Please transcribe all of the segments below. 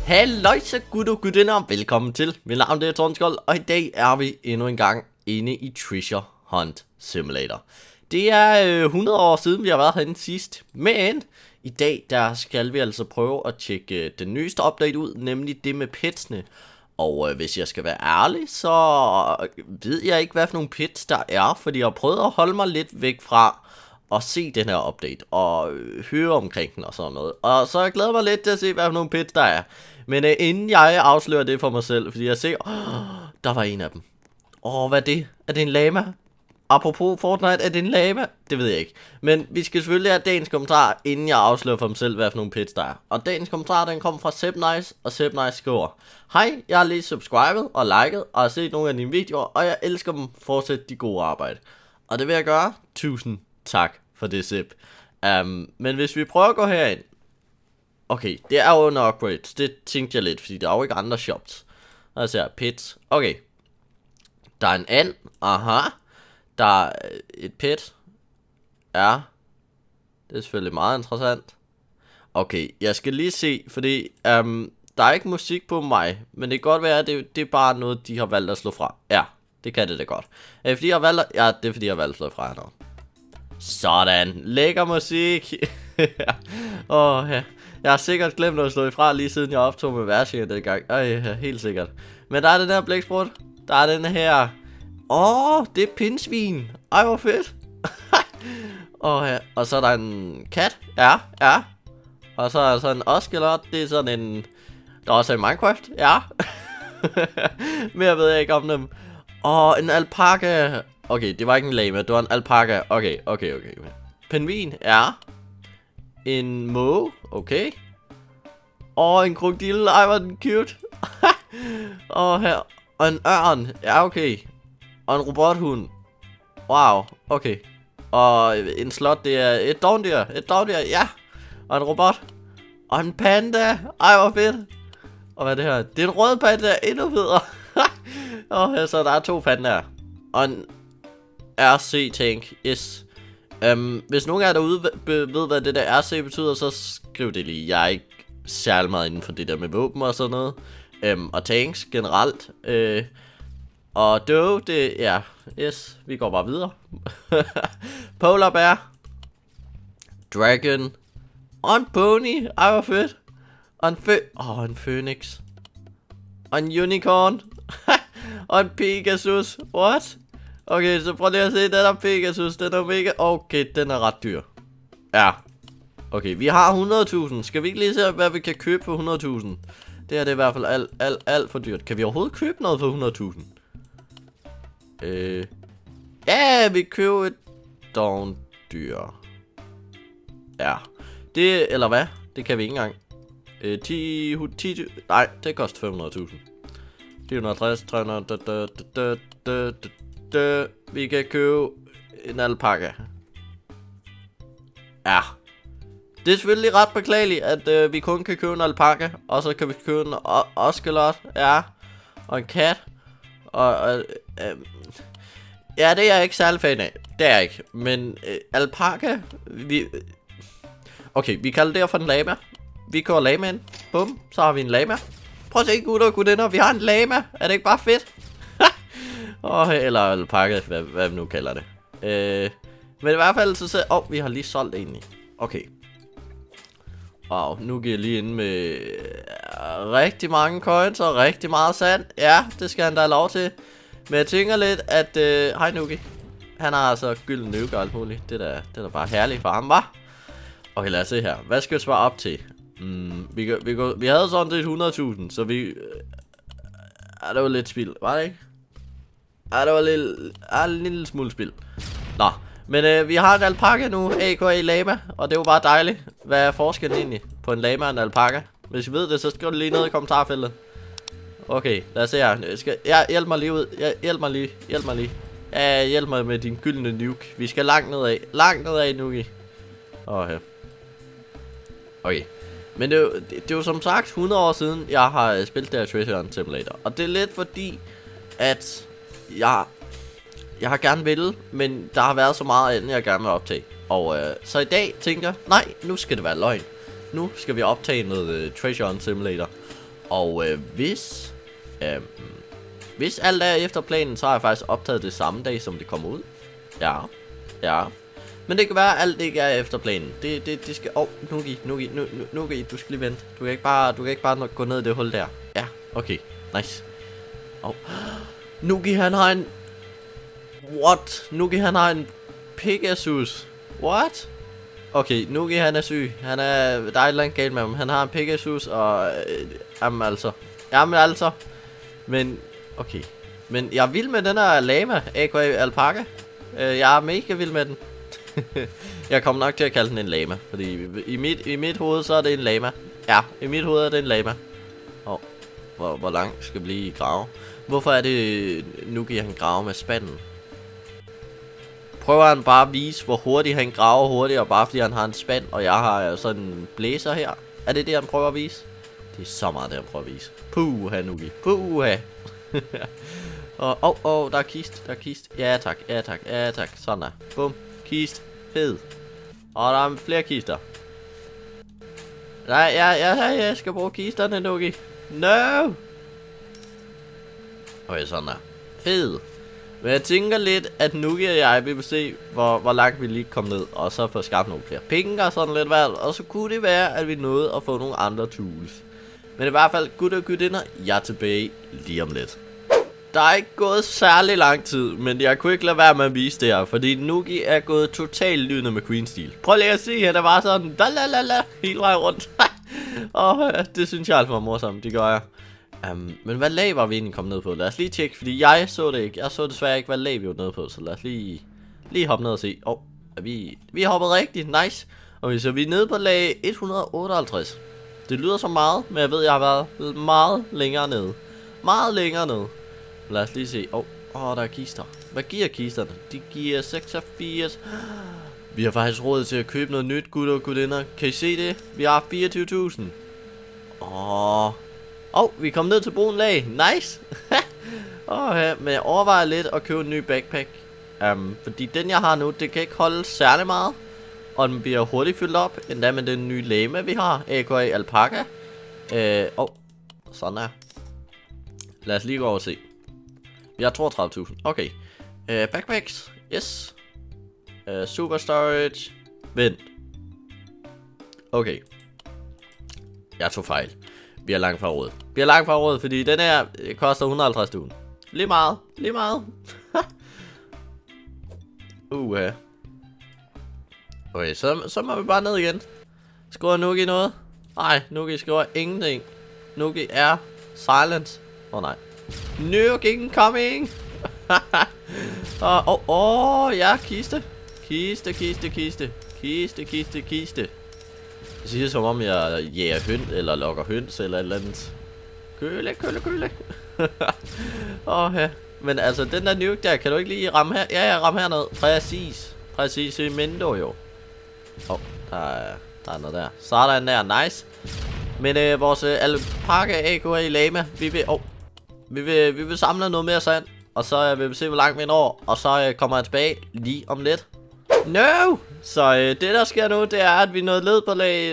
Halløjsa gutter og gutinder, og velkommen til. Mit navn er Tordenskjold, og i dag er vi endnu en gang inde i Treasure Hunt Simulator. Det er 100 år siden vi har været herinde sidst, men i dag der skal vi altså prøve at tjekke den nyeste update ud, nemlig det med petsene. Og hvis jeg skal være ærlig, så ved jeg ikke hvad for nogle pets der er, fordi jeg har prøvet at holde mig lidt væk fra og se den her update og høre omkring den og sådan noget. Og så jeg glæder mig lidt til at se hvad for nogle pets der er. Men inden jeg afslører det for mig selv, fordi jeg ser, der var en af dem. Hvad er det? Er det en lama? Apropos Fortnite, er det en lama? Det ved jeg ikke. Men vi skal selvfølgelig have dagens kommentar, inden jeg afslører for mig selv, hvad for nogle pets der er. Og dagens kommentar, den kommer fra Sebnice, og Sebnice skriver: Hej, jeg har lige subscribet og liket og har set nogle af dine videoer, og jeg elsker dem. Fortsæt de gode arbejde. Og det vil jeg gøre. Tusind tak for det, Seb. Men hvis vi prøver at gå herind. Okay, det er jo under upgrades. Det tænkte jeg lidt, fordi der er jo ikke andre shops. Og så pets. Okay. Der er en and. Aha. Der er et pet. Ja. Det er selvfølgelig meget interessant. Okay, jeg skal lige se, fordi der er ikke musik på mig, men det kan godt være, at det er bare noget, de har valgt at slå fra. Ja, det kan det da godt. Fordi jeg har valgt at, ja, det er fordi, jeg har valgt at slå fra hernede. Sådan, lækker musik. Ja. Jeg har sikkert glemt at slå ifra lige siden jeg optog med version den gang. Helt sikkert. Men der er den her blæksprut. Der er den her. Det er pindsvin. Ej, hvor fedt. Og så er der en kat. Ja. Og så er der sådan en oskelot. Det er sådan en. Der er også en Minecraft. Ja. Mere ved jeg ikke om dem. En alpaka. Okay, det var ikke en lama, det var en alpaka. Okay. Pingvin, ja. En måge, okay. En krokodil, ej hvor den cute. Og en ørn, ja okay. Og en robothund. Wow, okay. Og en slot, det er et dogndyr, ja. Og en robot. Og en panda, ej hvor fedt. Og hvad er det her? Det er en rød panda, endnu federe. Så der er 2 pandaer. Og en RC tank, yes. Hvis nogen af jer derude ved hvad det der RC betyder, så skriv det lige. Jeg er ikke særlig meget inden for det der med våben og sådan noget. Og tanks generelt. Og Doe, det, ja, yes, vi går bare videre. Polar bear. Dragon. Og en pony, ej hvor fedt. Og en phoenix. Og en unicorn. Og en pegasus, what? Okay, så prøv lige at se, den er Pegasus, den er mega. Okay, den er ret dyr. Ja. Okay, vi har 100.000. Skal vi ikke lige se, hvad vi kan købe for 100.000? Det her det er i hvert fald alt for dyrt. Kan vi overhovedet købe noget for 100.000? Ja, vi køber et dogndyr. Ja. Det, eller hvad? Det kan vi ikke engang. 10, nej, det koster 500.000. 460, 300, vi kan købe en alpaka. Ja. Det er selvfølgelig ret beklageligt, at vi kun kan købe en alpaka. Og så kan vi købe en oskelot. Ja. Og en kat. Ja, det er jeg ikke særlig fan af. Det er jeg ikke. Men alpaka. Okay, vi kalder det her for en lama. Vi kører lamaen. Bum, så har vi en lama. Prøv at se, gutter og gutinder. Vi har en lama. Er det ikke bare fedt? Eller alpaka, hvad vi nu kalder det. Men i hvert fald så ser vi har lige solgt egentlig. Okay. Wow, nu giver jeg lige ind med rigtig mange coins og rigtig meget sand. Ja, det skal han da have lov til. Men jeg tænker lidt, at hej Nuki. Han har altså gylden nøkke og alt muligt. Det er da bare herligt for ham, hva? Okay, lad os se her. Hvad skal vi svare op til? Vi havde sådan set 100.000, så vi. Det var lidt spild, var det ikke? Det var en lille smule spild. Nå, men vi har en alpaka nu, a.k.a. lama, og det er jo bare dejligt. Hvad er forskellen egentlig på en lama og en alpaka? Hvis I ved det, så skriv det lige ned i kommentarfeltet. Okay, lad os se her. Hjælp mig lige ud. Hjælp mig lige. Ja, hjælp mig med din gyldne nuke. Vi skal langt nedad, Nuki. Her. Okay. Men det er jo som sagt 100 år siden, jeg har spillet der Treasure Hunt Simulator. Og det er lidt fordi, at jeg har gerne ville, men der har været så meget andet, jeg gerne vil optage. Og så i dag tænker jeg, nej, nu skal det være løgn. Nu skal vi optage noget Treasure Hunt Simulator. Og hvis alt er efter planen, så har jeg faktisk optaget det samme dag, som det kommer ud. Ja. Men det kan være, at alt ikke er efter planen. Det skal... Nugi, du skal lige vente. Du kan ikke bare gå ned i det hul der. Ja, okay. Nice. Nugi, han har en... What? Nugi, han har en Pegasus. What? Okay, Nugi, han er syg. Der er et eller andet galt med ham. Han har en Pegasus, og... Jamen altså. Men... Okay. Men jeg er vild med den her lama, aka alpaca. Jeg er mega vild med den. Jeg kommer nok til at kalde den en lama, fordi i mit hoved så er det en lama. Ja, i mit hoved er det en lama. Hvor langt skal vi blive grave? Hvorfor er det Nugi, han graver med spanden? Prøver han bare at vise, hvor hurtigt han graver hurtigere, bare fordi han har en spand, og jeg har sådan en blæser her? Er det han prøver at vise? Det er så meget det, han prøver at vise. Puha, Nugi. Puha. Der er kist. Ja tak. Sådan der. Bum. Kist. Fed. Og der er flere kister. Nej, jeg skal bruge kisterne, Nugi. No! Okay, sådan der. Fed. Men jeg tænker lidt, at Nugi og jeg vil se, hvor langt vi lige kom ned, og så få skabt nogle flere penge og sådan lidt hvert, og så kunne det være, at vi nåede at få nogle andre tools. Men i hvert fald, gutter og gutinder, jeg er tilbage lige om lidt. Der er ikke gået særlig lang tid, men jeg kunne ikke lade være med at vise det her, fordi Nugi er gået totalt lydende med Queen Steel. Prøv lige at se, at der var sådan, la hele vejen rundt. Og det synes jeg altså var morsomt, det gør jeg. Men hvad lag var vi egentlig kommet ned på? Lad os lige tjekke, fordi jeg så det ikke. Jeg så desværre ikke, hvad lag vi var nede på, så lad os lige hoppe ned og se. Vi har hoppet rigtigt, nice. Okay, så vi er nede på lag 158. Det lyder så meget, men jeg ved, jeg har været meget længere nede. Lad os lige se. Der er kister. Hvad giver kisterne? De giver 86. Vi har faktisk råd til at købe noget nyt, gutter og gutinder. Kan I se det? Vi har 24.000. Vi er kommet ned til brun lag. Nice. Men jeg overvejer lidt at købe en ny backpack. Fordi den jeg har nu, det kan ikke holde særlig meget. Og den bliver hurtigt fyldt op. Endda med den nye lama vi har, aka alpaca. Sådan her. Lad os lige gå over og se. Vi har 32.000. Okay. Backpacks. Yes. Super storage. Vent. Okay. Jeg tog fejl. Vi er langt fra råd. Fordi den her koster 150.000. Lige meget. Okay, så må vi bare ned igen. Skriver Nugi noget? Nej, Nugi skriver ingenting. Nugi er silent. Nej. Nugi incoming. Ja, kiste. Det siger som om jeg jæger høns, eller lokker høns, eller et eller andet. Køle. Ja. Men altså, den der nuke der, kan du ikke lige ramme her? Ja, jeg rammer herned. Præcis i Mendo jo. Der er noget der. Sådan der, nice. Men vores alpaca AKA lama, vi vil samle noget mere sand. Og så vil vi se, hvor langt vi når. Og så kommer jeg tilbage lige om lidt. No! Så det der sker nu, det er, at vi nåede ned på lag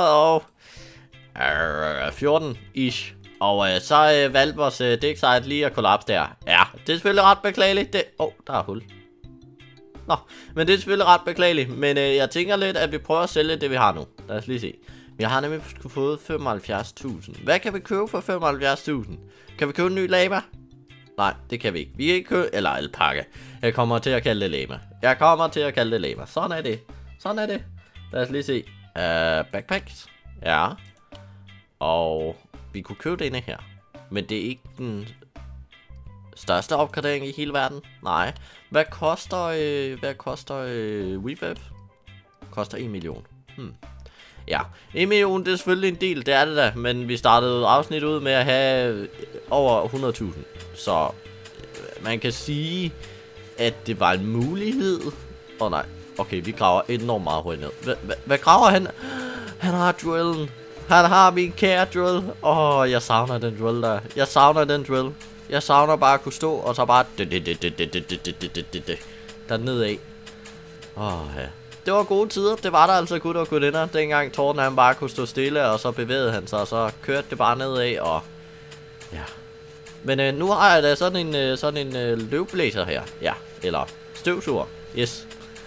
214-ish. Og så valgte vores dæksite lige at kollapse der. Ja, det er selvfølgelig ret beklageligt. Der er hul. Nå, men det er selvfølgelig ret beklageligt. Men jeg tænker lidt, at vi prøver at sælge det, vi har nu. Lad os lige se. Vi har nemlig fået 75.000. Hvad kan vi købe for 75.000? Kan vi købe en ny lama? Nej, det kan vi ikke. Vi kan ikke købe... Eller alpaca. Jeg kommer til at kalde det lama. Sådan er det. Lad os lige se. Backpacks. Ja. Og vi kunne købe denne her. Men det er ikke den største opgradering i hele verden. Nej. Hvad koster WeFab? Koster 1 million. Ja, 1 million, det er selvfølgelig en del, det er det da. Men vi startede afsnit ud med at have over 100.000. Så man kan sige, at det var en mulighed. Nej, okay, vi graver enormt meget hurtigt ned. Hvad graver han? Han har drillen. Han har min kære drill. Jeg savner den drill der. Jeg savner bare at kunne stå, og så bare... Der nedad. Ja. det var gode tider. Det var der altså gutter og gutinder. Dengang Torben han bare kunne stå stille, og så bevægede han sig, og så kørte det bare nedad, og ja. Men nu har jeg da sådan en løvblæser her. Ja, eller støvsuger. Yes.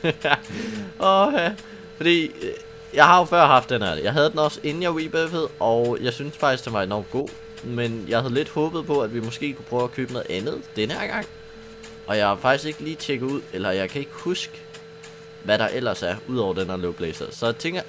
Fordi jeg har jo før haft den her. Jeg havde den også inden jeg rebuffede, og jeg synes faktisk den var enormt god. Men jeg havde lidt håbet på, at vi måske kunne prøve at købe noget andet denne her gang. Og jeg har faktisk ikke lige tjekket ud, eller jeg kan ikke huske, hvad der ellers er, udover den her løvblæser. Så jeg tænker...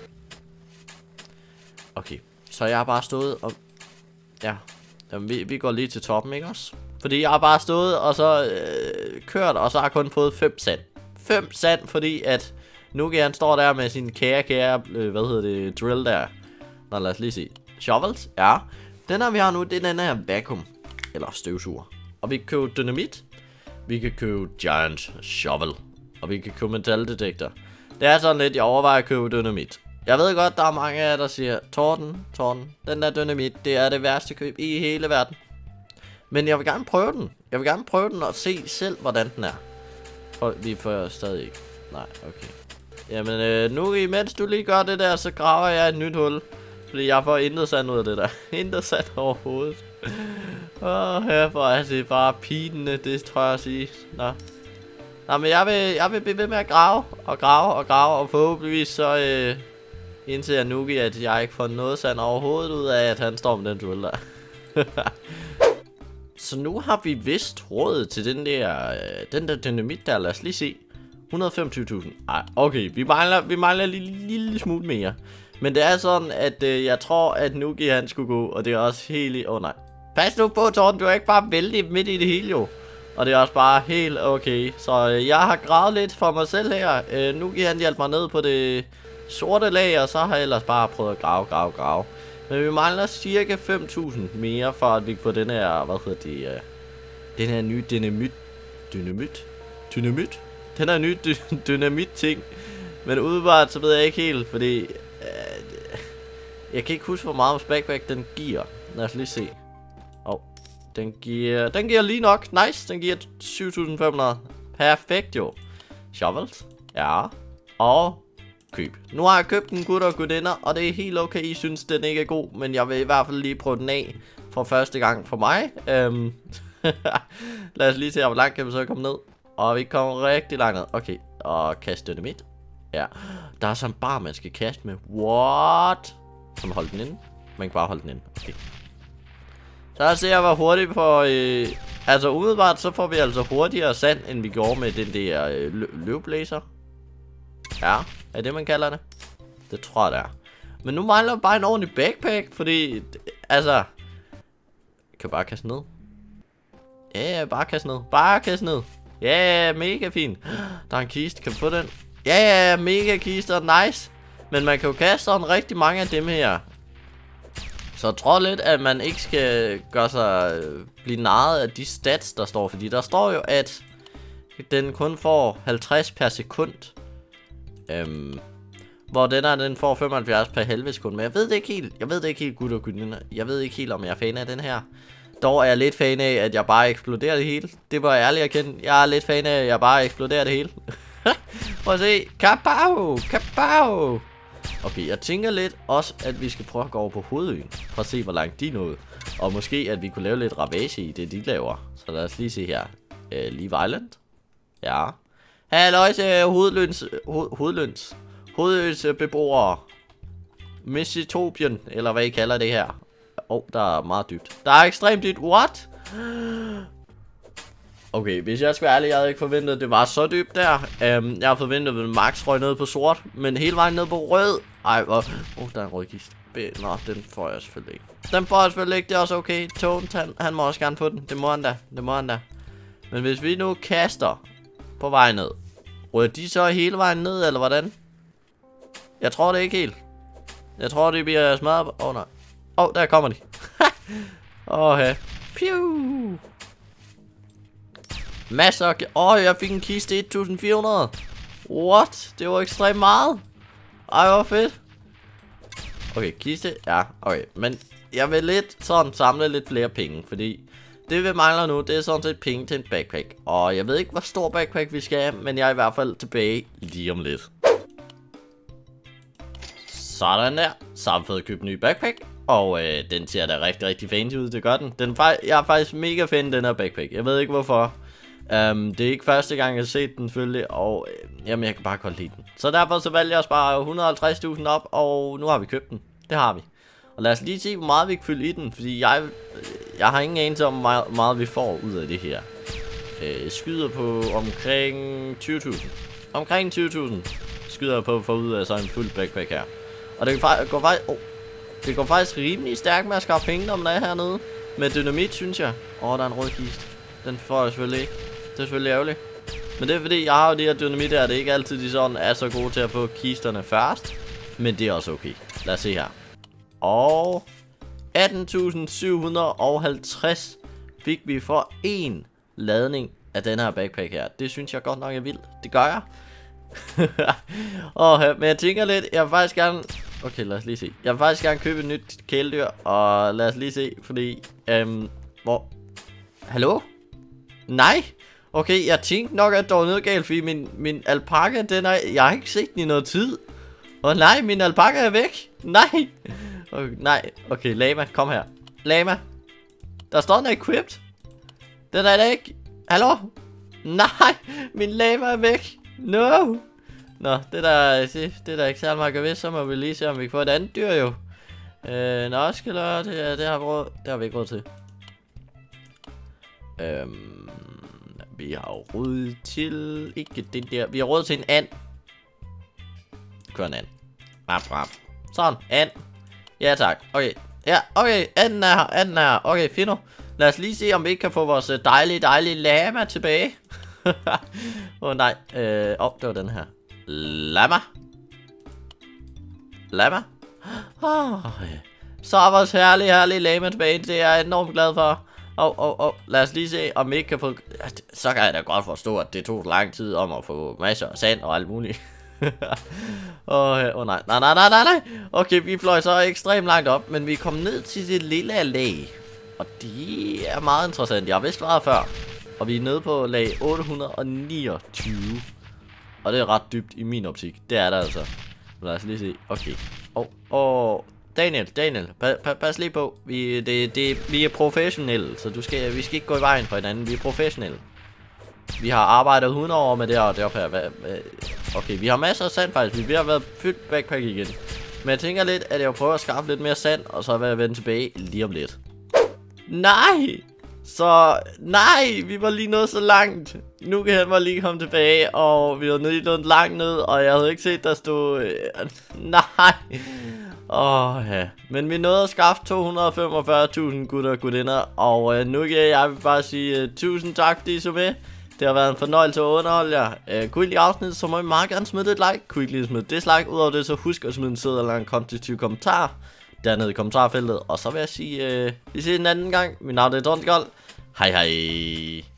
Okay, så jeg har bare stået og... Ja, jamen, vi går lige til toppen, ikke også? Fordi jeg har bare stået og så kørt, og så har jeg kun fået 5 sand. 5 sand, fordi at Nuki han står der med sin kære, drill der. Nå, lad os lige se. Shovels, ja. Den her vi har nu, det er den her vacuum, eller støvsuger. Og vi kan købe dynamit. Vi kan købe giant shovel. Og vi kan købe metaldetektor. Det er sådan lidt, jeg overvejer at købe dynamit. Jeg ved godt, der er mange af jer, der siger, Torben, den der dynamit, det er det værste køb i hele verden. Men jeg vil gerne prøve den. Jeg vil gerne prøve den og se selv, hvordan den er. Og vi får stadig ikke. Nej, okay. Jamen, nu imens du lige gør det der, så graver jeg et nyt hul. Fordi jeg får intet sand ud af det der. Intet sand overhovedet. Herfor er det bare pinende, det tror jeg at sige. Nå, men jeg vil blive ved med at grave, og forhåbentligvis så indtil jeg Nuki, at jeg ikke får noget sand overhovedet ud af, at han står med den drill der. Så nu har vi vist råd til den der dynamit der, lad os lige se. 125.000. Ej, okay, vi mangler lille smule mere. Men det er sådan, at jeg tror, at Nuki han skulle gå, og det er også helt i... nej. Pas nu på, Torben, du er ikke bare vældig midt i det hele jo. Og det er også bare helt okay. Så jeg har gravet lidt for mig selv her. Nuki han hjalp mig ned på det sorte lag, og så har jeg ellers bare prøvet at grave. Men vi mangler cirka 5.000 mere, for at vi kan få den her, den her nye dynamit. Den her nye dynamit ting. Men udebart, så ved jeg ikke helt, fordi jeg kan ikke huske, hvor meget backpack den giver. Lad os lige se. Den giver lige nok. Nice, den giver 7.500. Perfekt jo. Shovels. Ja. Og køb. Nu har jeg købt den, gutter og gutinder, og det er helt okay, I synes den ikke er god, men jeg vil i hvert fald lige prøve den af for første gang for mig. Lad os lige se, hvor langt kan vi så komme ned. Og vi kommer rigtig langt ned. Okay, og kaste dynamit. Ja, der er sådan en bar, man skal kaste med. What? Kan man holde den inde? Man kan bare holde den inde. Okay. Så ser jeg, hvor hurtigt for... altså umiddelbart, så får vi altså hurtigere sand, end vi gjorde med den der løvblæser. Ja, er det man kalder det? Det tror jeg det er. Men nu mangler jeg bare en ordentlig backpack, fordi... Altså... Jeg kan bare kaste ned. Ja, bare kaste ned. Ja, mega fint. Der er en kiste, kan vi få den? Ja, mega kister, nice. Men man kan jo kaste sådan rigtig mange af dem her. Så jeg tror lidt, at man ikke skal gøre sig blive narret af de stats, der står. Fordi der står jo, at den kun får 50 per sekund. Hvor den får 75 per halve sekund. Men jeg ved det ikke helt, gutter og gutinder. Jeg ved ikke helt, om jeg er fan af den her. Dog er jeg lidt fan af, at jeg bare eksploderer det hele. Det var jeg ærligt at kende. Jeg er lidt fan af, at jeg bare eksploderer det hele. Prøv at se. Kapow. Okay, jeg tænker lidt også, at vi skal prøve at gå over på hovedøen. For at se, hvor langt de nåede. Og måske, at vi kunne lave lidt ravage i det, de laver. Så lad os lige se her. Leave Island. Ja. Halløjs, hovedøns beboere. Missitopien, eller hvad I kalder det her. Der er meget dybt. Der er ekstremt dybt. What? Okay, hvis jeg skal være ærlig, jeg havde ikke forventet, at det var så dybt der. Jeg har forventet, at max røg ned på sort, men hele vejen ned på rød. Ej, der er en rødkiste. Nå, den får jeg selvfølgelig ikke. Det er også okay. Toad, han må også gerne få den. Det må han da. Men hvis vi nu kaster på vej ned, rører de så hele vejen ned, eller hvordan? Jeg tror det ikke helt. Jeg tror, det bliver smadret. Nej. Der kommer de. Her. Piu. Masser af... jeg fik en kiste 1400. What? Det var ekstremt meget. Ej, hvor fedt. Okay, kiste. Ja, okay. Men jeg vil lidt sådan samle lidt flere penge, fordi det vi mangler nu, det er sådan set penge til en backpack. Og jeg ved ikke, hvor stor backpack vi skal have, men jeg er i hvert fald tilbage lige om lidt. Sådan der. Så har vi fået købt en ny backpack. Og den ser da rigtig, rigtig fancy ud, det gør den. Jeg er faktisk mega fan af den her backpack. Jeg ved ikke hvorfor. Det er ikke første gang jeg har set den selvfølgelig. Og jamen jeg kan bare godt lide den. Så derfor så valgte jeg at spare 150.000 op. Og nu har vi købt den. Det har vi. Og lad os lige se hvor meget vi kan fylde i den. Fordi jeg har ingen anelse om hvor meget vi får ud af det her. Skyder på omkring 20.000. Omkring 20.000 skyder jeg på at få ud af så en fuld backpack her. Og det går faktisk rimelig stærkt med at skaffe penge, når man er hernede. Med dynamit, synes jeg. Der er en rød kiste. Den får jeg selvfølgelig ikke. Det er selvfølgelig ærgerligt. Men det er fordi, jeg har jo de her dynamit her. Det er ikke altid, de sådan er så gode til at få kisterne først. Men det er også okay. Lad os se her. Og 18.750 fik vi for en ladning af den her backpack her. Det synes jeg godt nok er vildt. Det gør jeg. Men jeg tænker lidt, jeg vil faktisk gerne... Okay, lad os lige se. Jeg vil faktisk gerne købe et nyt kæledyr. Og lad os lige se, fordi... Hvor... Hallo? Nej? Okay, jeg tænkte nok, at der var noget galt, fordi min alpaka, den er... Jeg har ikke set den i noget tid. Nej, min alpaka er væk. Nej. Nej. Okay, Lama, kom her. Lama. Der står den er equipped. Den er der ikke. Hallo? Nej, min Lama er væk. No. Nå, det er der ikke særlig meget at ved, så må vi lige se, om vi kan få et andet dyr jo. Nå, skiller, det har vi ikke råd til. Vi har råd til, ikke det der, vi har råd til en and. Kør en and. Sådan, and. Ja tak, okay. Ja, okay, anden er her, okay, fint nu. Lad os lige se, om vi ikke kan få vores dejlige lama tilbage. Nej, det var den her. Lama. Så er vores herlige lama tilbage. Det er jeg enormt glad for. Lad os lige se, om vi ikke kan få... Så kan jeg da godt forstå, at det tog lang tid om at få masser af sand og alt muligt. Nej. Okay, vi fløj så ekstremt langt op, men vi kom ned til det lille lag. Og det er meget interessant. Jeg har vist været før. Og vi er nede på lag 829. Og det er ret dybt i min optik. Det er der altså. Lad os lige se. Okay. Daniel. Pas lige på. Vi er professionelle. Så vi skal ikke gå i vejen for hinanden. Vi er professionelle. Vi har arbejdet 100 år med det her deroppe her. Okay, vi har masser af sand faktisk. Vi er ved at være fyldt backpack igen. Men jeg tænker lidt, at jeg vil prøve at skaffe lidt mere sand. Og så vil jeg vende tilbage lige om lidt. Nej! Nej, vi var lige nået så langt. Nu kan han lige komme tilbage. Og vi var lige nået langt ned. Og jeg havde ikke set, der stod... Nej. Ja. Men vi nåede at skaffe 245.000 gutter og gutinder. Og nu kan jeg bare sige tusind tak, fordi I så med. Det har været en fornøjelse at underholde jer. Kunne I lide afsnittet, så må I meget gerne smide et like. Kunne I ikke lige smide et dislike? Udover det, så husk at smide en sød eller en konstruktiv kommentar dernede i kommentarfeltet. Og så vil jeg sige, vi ses en anden gang. Mit navn er Tornskold. Hej hej.